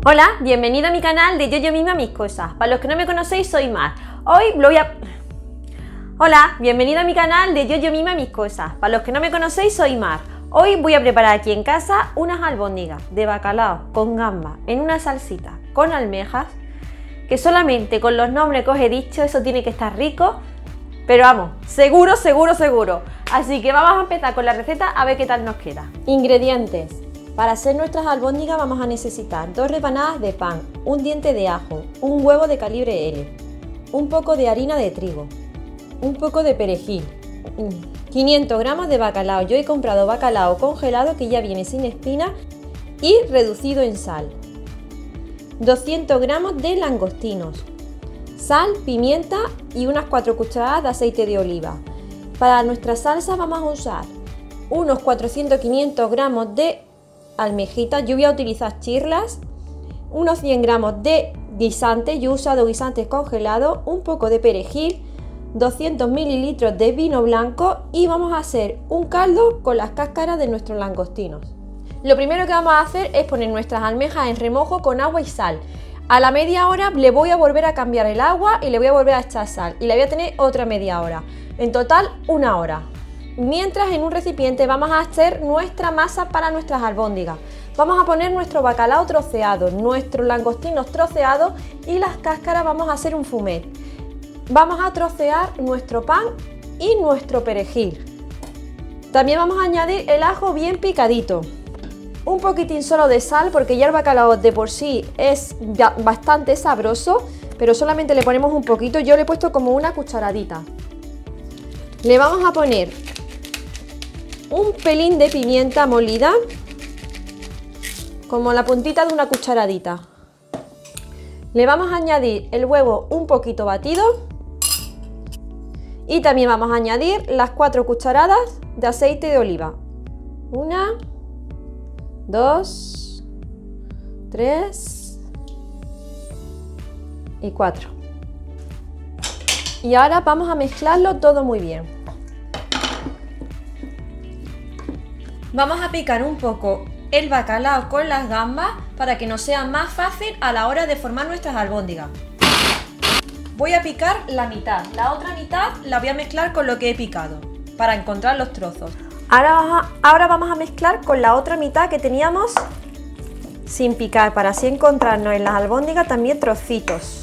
Hola, bienvenido a mi canal de Yo Misma Mis Cosas. Para los que no me conocéis, soy Mar. Hola, bienvenido a mi canal de Yo Misma Mis Cosas. Para los que no me conocéis, soy Mar. Hoy voy a preparar aquí en casa unas albóndigas de bacalao con gamba en una salsita con almejas, que solamente con los nombres que os he dicho eso tiene que estar rico, pero vamos, seguro. Así que vamos a empezar con la receta a ver qué tal nos queda. Ingredientes. Para hacer nuestras albóndigas vamos a necesitar 2 rebanadas de pan, un diente de ajo, un huevo de calibre L, un poco de harina de trigo, un poco de perejil, 500 gramos de bacalao. Yo he comprado bacalao congelado que ya viene sin espina y reducido en sal, 200 gramos de langostinos, sal, pimienta y unas 4 cucharadas de aceite de oliva. Para nuestra salsa vamos a usar unos 400-500 gramos de almejitas, yo voy a utilizar chirlas, unos 100 gramos de guisantes, yo he usado guisantes congelados, un poco de perejil, 200 mililitros de vino blanco y vamos a hacer un caldo con las cáscaras de nuestros langostinos. Lo primero que vamos a hacer es poner nuestras almejas en remojo con agua y sal. A la media hora le voy a volver a cambiar el agua y le voy a volver a echar sal y la voy a tener otra media hora, en total 1 hora. Mientras en un recipiente vamos a hacer nuestra masa para nuestras albóndigas. Vamos a poner nuestro bacalao troceado, nuestros langostinos troceados y las cáscaras vamos a hacer un fumet. Vamos a trocear nuestro pan y nuestro perejil. También vamos a añadir el ajo bien picadito. Un poquitín solo de sal porque ya el bacalao de por sí es ya bastante sabroso, pero solamente le ponemos un poquito. Yo le he puesto como una cucharadita. Le vamos a poner un pelín de pimienta molida, como la puntita de una cucharadita. Le vamos a añadir el huevo un poquito batido y también vamos a añadir las 4 cucharadas de aceite de oliva. 1, 2, 3 y 4. Y ahora vamos a mezclarlo todo muy bien. Vamos a picar un poco el bacalao con las gambas para que nos sea más fácil a la hora de formar nuestras albóndigas. Voy a picar la mitad, la otra mitad la voy a mezclar con lo que he picado para encontrar los trozos. Ahora vamos a mezclar con la otra mitad que teníamos sin picar para así encontrarnos en las albóndigas también trocitos.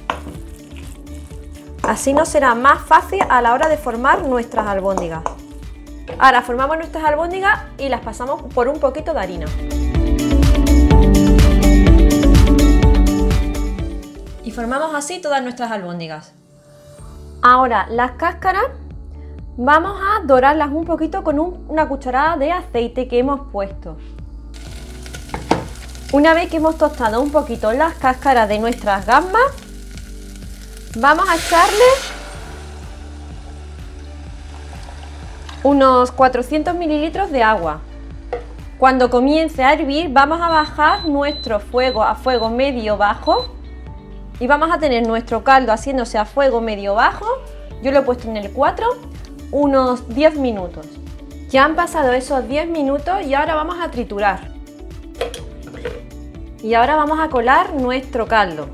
Así nos será más fácil a la hora de formar nuestras albóndigas. Ahora formamos nuestras albóndigas y las pasamos por un poquito de harina. Y formamos así todas nuestras albóndigas. Ahora las cáscaras vamos a dorarlas un poquito con una cucharada de aceite que hemos puesto. Una vez que hemos tostado un poquito las cáscaras de nuestras gambas, vamos a echarle unos 400 mililitros de agua. Cuando comience a hervir vamos a bajar nuestro fuego a fuego medio bajo y vamos a tener nuestro caldo haciéndose a fuego medio bajo. Yo lo he puesto en el 4, unos 10 minutos. Ya han pasado esos 10 minutos y ahora vamos a triturar. Y ahora vamos a colar nuestro caldo.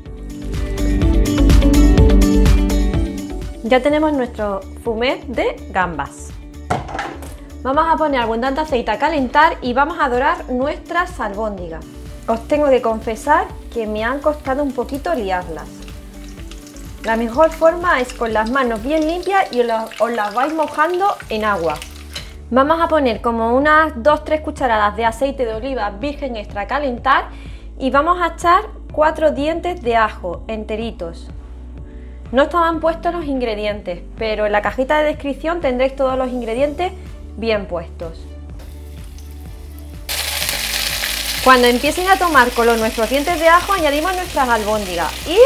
Ya tenemos nuestro fumet de gambas. Vamos a poner abundante aceite a calentar y vamos a dorar nuestras albóndigas. Os tengo que confesar que me han costado un poquito liarlas. La mejor forma es con las manos bien limpias y os las vais mojando en agua. Vamos a poner como unas 2-3 cucharadas de aceite de oliva virgen extra a calentar y vamos a echar 4 dientes de ajo enteritos. No estaban puestos los ingredientes, pero en la cajita de descripción tendréis todos los ingredientes bien puestos. Cuando empiecen a tomar color nuestros dientes de ajo, añadimos nuestras albóndigas y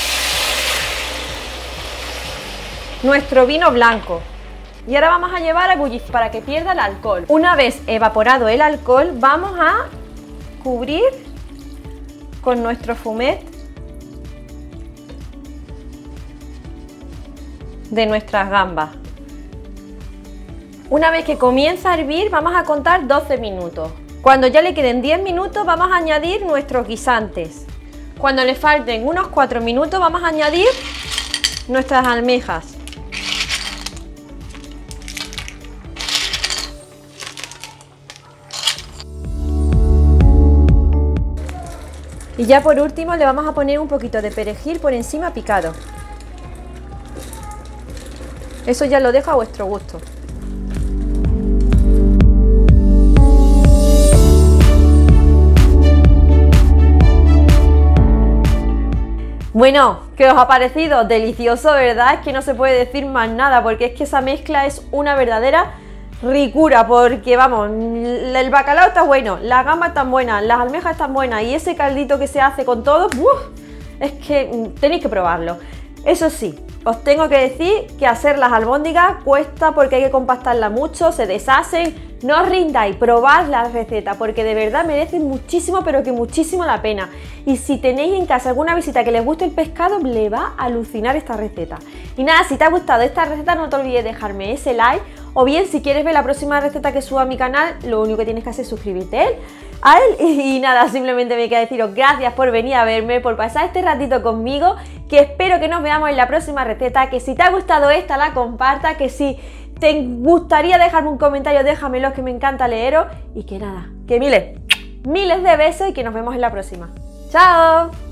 nuestro vino blanco. Y ahora vamos a llevar a ebullición para que pierda el alcohol. Una vez evaporado el alcohol, vamos a cubrir con nuestro fumet de nuestras gambas. Una vez que comienza a hervir, vamos a contar 12 minutos. Cuando ya le queden 10 minutos vamos a añadir nuestros guisantes. Cuando le falten unos 4 minutos vamos a añadir nuestras almejas. Y ya por último le vamos a poner un poquito de perejil por encima picado. Eso ya lo dejo a vuestro gusto. Bueno, ¿qué os ha parecido? Delicioso, ¿verdad? Es que no se puede decir más nada porque es que esa mezcla es una verdadera ricura, porque vamos, el bacalao está bueno, las gambas están buenas, las almejas están buenas y ese caldito que se hace con todo, es que tenéis que probarlo. Eso sí, os tengo que decir que hacer las albóndigas cuesta porque hay que compactarla mucho, se deshacen. No os rindáis, probad la receta porque de verdad merece muchísimo, pero que muchísimo la pena. Y si tenéis en casa alguna visita que les guste el pescado, le va a alucinar esta receta. Y nada, si te ha gustado esta receta no te olvides de dejarme ese like, o bien si quieres ver la próxima receta que suba a mi canal, lo único que tienes que hacer es suscribirte a él. Y nada, simplemente me queda deciros gracias por venir a verme, por pasar este ratito conmigo, que espero que nos veamos en la próxima receta, que si te ha gustado esta la compartas, que si te gustaría dejarme un comentario, déjamelo, que me encanta leeros, y que nada, que miles de besos y que nos vemos en la próxima. ¡Chao!